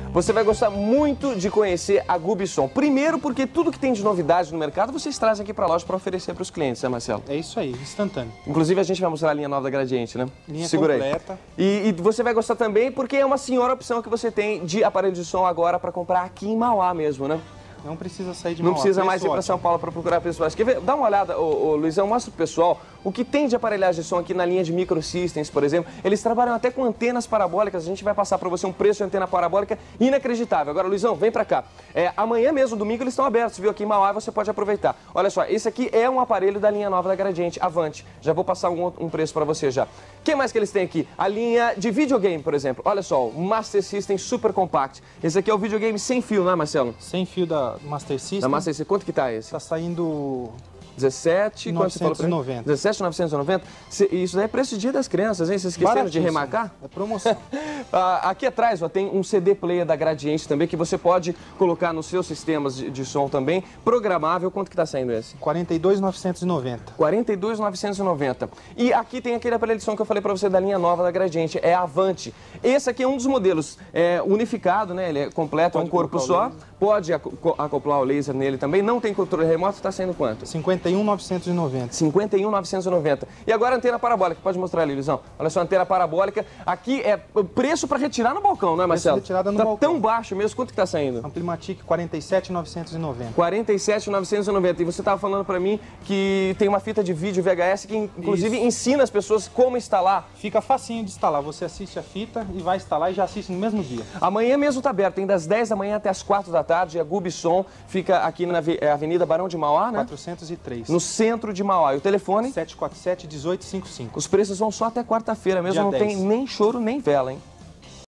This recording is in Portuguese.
Você vai gostar muito de conhecer a Gubson. Primeiro porque tudo que tem de novidade no mercado vocês trazem aqui para a loja para oferecer para os clientes, né, Marcelo? É isso aí, instantâneo. Inclusive a gente vai mostrar a linha nova da Gradiente, né? Linha Segura completa. Aí. E você vai gostar também porque é uma senhora opção que você tem de aparelho de som agora para comprar aqui em Mauá mesmo, né? Não precisa sair de Não Mauá. precisa mais ir para São Paulo para procurar pessoas. Quer ver? Dá uma olhada, Luizão, mostra pro pessoal o que tem de aparelhagem de som aqui na linha de Microsystems, por exemplo. Eles trabalham até com antenas parabólicas. A gente vai passar para você um preço de antena parabólica inacreditável. Agora, Luizão, vem para cá. Amanhã mesmo, domingo, eles estão abertos, viu? Aqui em Mauá você pode aproveitar. Olha só, esse aqui é um aparelho da linha nova da Gradiente, Avante. Já vou passar um preço para você já. O que mais que eles têm aqui? A linha de videogame, por exemplo. Olha só, o Master System Super Compact. Esse aqui é o videogame sem fio, não é, Marcelo? Sem fio da Master System. Master System, quanto que tá esse? Tá saindo 17,990. 17,990. Isso daí é preço de Dia das Crianças, hein? Vocês esqueceram de remarcar? É promoção. Aqui atrás ó, tem um CD player da Gradiente também, que você pode colocar nos seus sistemas de som também, programável. Quanto que tá saindo esse? 42,990. 42,990. E aqui tem aquele aparelho de som que eu falei pra você da linha nova da Gradiente, é a Avante. Esse aqui é um dos modelos unificado, né? Ele é completo, é um corpo só. Pode acoplar o laser nele também. Não tem controle remoto, tá saindo quanto? 51,990. 51,990. E agora a antena parabólica, pode mostrar ali, Luizão. Olha só, a antena parabólica. Aqui é preço para retirar no balcão, não é, Marcelo? Retirada no balcão. Tá tão baixo mesmo, quanto que tá saindo? Amplimatic 47,990. 47,990. E você tava falando para mim que tem uma fita de vídeo VHS que inclusive ensina as pessoas como instalar. Fica facinho de instalar. Você assiste a fita e vai instalar e já assiste no mesmo dia. Amanhã mesmo tá aberto, tem das 10 da manhã até as 4 da tarde. A Gubson fica aqui na Avenida Barão de Mauá, né? 403. No centro de Mauá. E o telefone? 747-1855. Os preços vão só até quarta-feira mesmo, Dia não 10. tem nem choro nem vela, hein?